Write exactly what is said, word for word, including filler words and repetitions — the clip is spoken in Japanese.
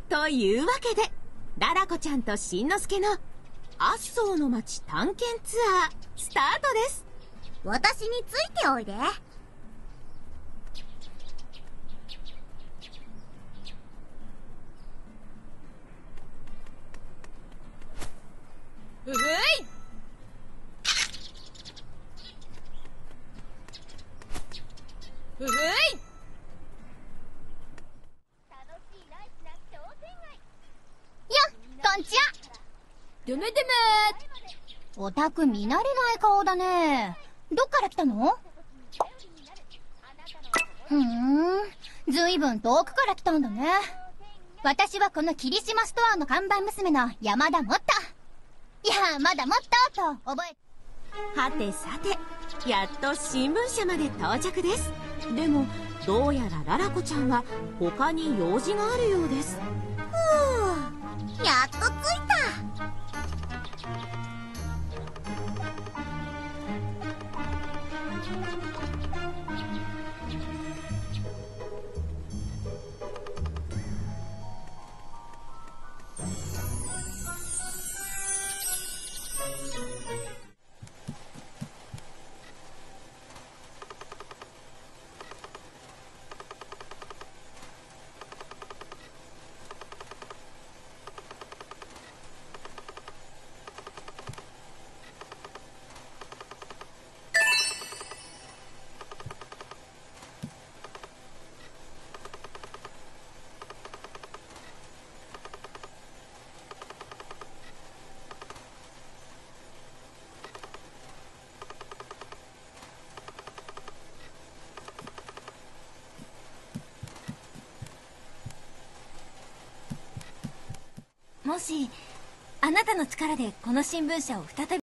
というわけでララ子ちゃんとしんのすけのアッソーの街探検ツアースタートです。 私についておいで。 うふい。うふい。 こんちは。 ドゥムドゥムー。おたく見慣れない顔だね。どっから来たの？ふーん、ずいぶん遠くから来たんだね。私はこの霧島ストアの看板娘の山田もっと。いや、まだもっとと覚え。 はてさて、やっと新聞社まで到着です。でもどうやらララ子ちゃんは他に用事があるようです。 ふう、やっと着いた。 もしあなたの力でこの新聞社を再び